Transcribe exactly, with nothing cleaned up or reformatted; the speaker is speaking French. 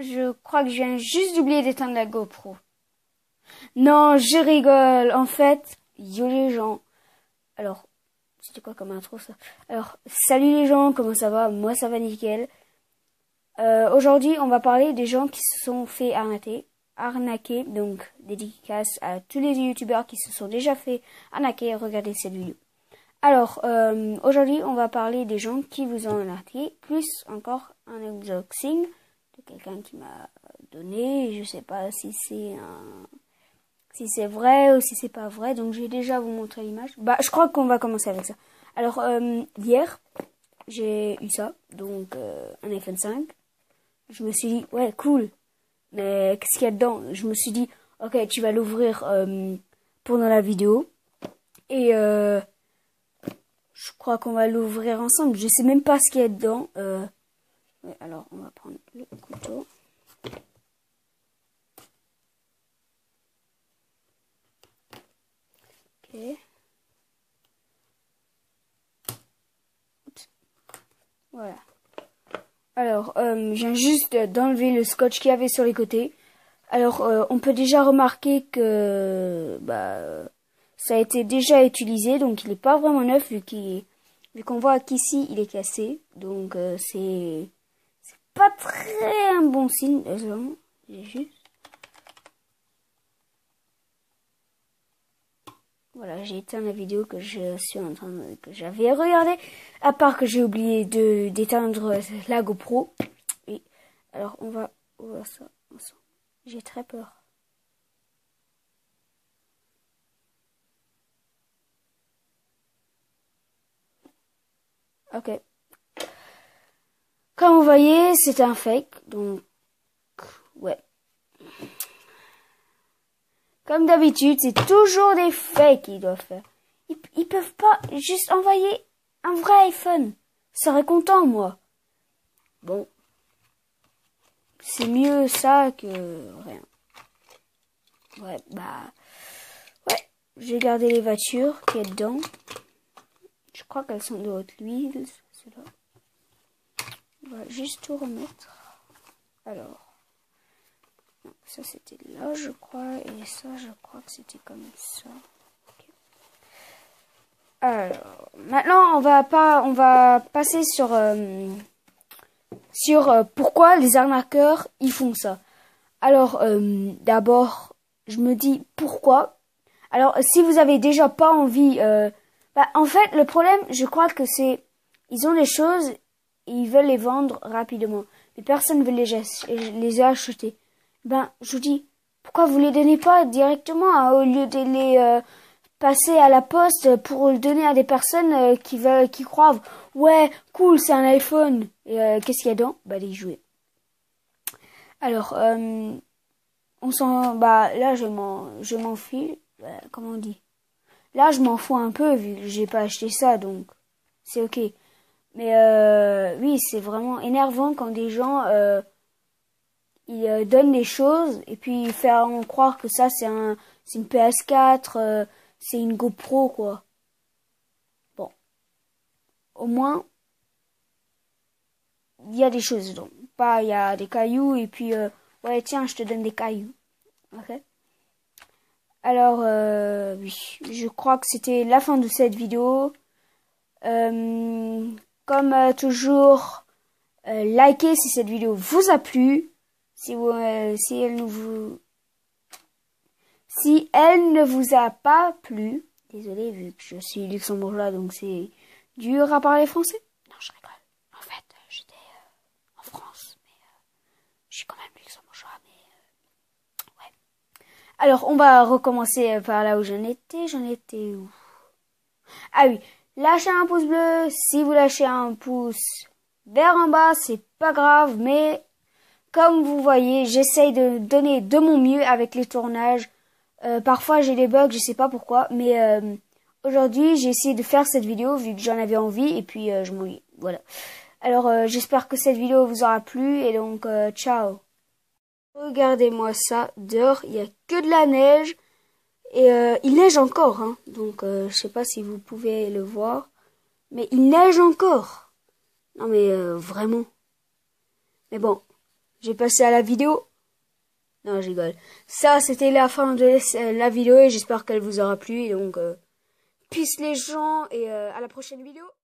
je crois que je viens juste d'oublier d'éteindre la GoPro. Non, je rigole. En fait, yo les gens. Alors, c'était quoi comme intro ça? Alors, salut les gens, comment ça va? Moi ça va nickel. Euh, aujourd'hui, on va parler des gens qui se sont fait arnaquer. Arnaquer, donc dédicace à tous les youtubeurs qui se sont déjà fait arnaquer. Regardez cette vidéo. Alors, euh, aujourd'hui, on va parler des gens qui vous ont arnaqué, plus encore un unboxing de quelqu'un qui m'a donné. Je sais pas si c'est un... si c'est vrai ou si c'est pas vrai. Donc, je vais déjà vous montrer l'image. Bah, je crois qu'on va commencer avec ça. Alors, euh, hier, j'ai eu ça. Donc, euh, un iPhone cinq. Je me suis dit, ouais, cool. Mais qu'est-ce qu'il y a dedans? Je me suis dit, ok, tu vas l'ouvrir euh, pendant la vidéo. Et... Euh, Je crois qu'on va l'ouvrir ensemble. Je sais même pas ce qu'il y a dedans. Euh... Ouais, alors, on va prendre le couteau. Ok. Oups. Voilà. Alors, euh, je viens juste d'enlever le scotch qu'il y avait sur les côtés. Alors, euh, on peut déjà remarquer que bah, ça a été déjà utilisé. Donc, il n'est pas vraiment neuf vu qu'il vu qu'on voit qu'ici, il est cassé. Donc, euh, c'est... pas très un bon signe. J'ai juste... Voilà, j'ai éteint la vidéo que je suis en train de... que j'avais regardé. À part que j'ai oublié de d'éteindre la GoPro. Oui. Alors, on va ouvrir ça ensemble. J'ai très peur. Ok. Comme vous voyez, c'est un fake. Donc, ouais. Comme d'habitude, c'est toujours des fakes qu'ils doivent faire. Ils, ils peuvent pas juste envoyer un vrai iPhone. Je serais content, moi. Bon. C'est mieux ça que rien. Ouais, bah... Ouais, j'ai gardé les voitures qu'il y a dedans. Je crois qu'elles sont de haute huile, ceux-là. On va juste tout remettre. Alors... Ça c'était là je crois, et ça je crois que c'était comme ça. Okay. Alors maintenant on va pas, on va passer sur euh, sur euh, pourquoi les arnaqueurs ils font ça. Alors euh, d'abord je me dis pourquoi. Alors si vous avez déjà pas envie, euh, bah, en fait le problème je crois que c'est ils ont des choses et ils veulent les vendre rapidement, mais personne ne veut les, les acheter. Ben, je vous dis, pourquoi vous les donnez pas directement hein, au lieu de les euh, passer à la poste pour le donner à des personnes euh, qui veulent, qui croient, ouais, cool, c'est un iPhone. Et euh, qu'est-ce qu'il y a dedans? Bah, des jouets. Alors, euh, on s'en, bah, là, je m'en, je m'en file. Bah, comment on dit? Là, je m'en fous un peu vu que j'ai pas acheté ça, donc c'est ok. Mais euh, oui, c'est vraiment énervant quand des gens euh, il euh, donne des choses et puis il fait croire que ça c'est un c'est une P S quatre, euh, c'est une GoPro quoi. Bon, au moins il y a des choses dedans. Pas il y a des cailloux et puis euh, ouais tiens je te donne des cailloux. Ok. Alors euh, oui, je crois que c'était la fin de cette vidéo. Euh, comme euh, toujours, euh, likez si cette vidéo vous a plu. Si vous euh, si elle ne vous Si elle ne vous a pas plu, désolé vu que je suis luxembourgeois donc c'est dur à parler français. Non, je rigole. En fait, j'étais euh, en France, mais euh, je suis quand même luxembourgeois, mais euh, ouais. Alors, on va recommencer par là où j'en étais. J'en étais où? Ah oui, lâchez un pouce bleu. Si vous lâchez un pouce vert en bas, c'est pas grave, mais comme vous voyez, j'essaye de donner de mon mieux avec les tournages. Euh, parfois j'ai des bugs, je sais pas pourquoi, mais euh, aujourd'hui j'ai essayé de faire cette vidéo vu que j'en avais envie et puis euh, je m'ennuie. Voilà. Alors euh, j'espère que cette vidéo vous aura plu et donc euh, ciao. Regardez-moi ça, dehors il y a que de la neige et euh, il neige encore, hein. Donc euh, je sais pas si vous pouvez le voir, mais il neige encore. Non mais euh, vraiment. Mais bon. j'ai passé à la vidéo. Non, je rigole. Ça, c'était la fin de la vidéo et j'espère qu'elle vous aura plu. Et donc, euh, peace les gens et euh, à la prochaine vidéo.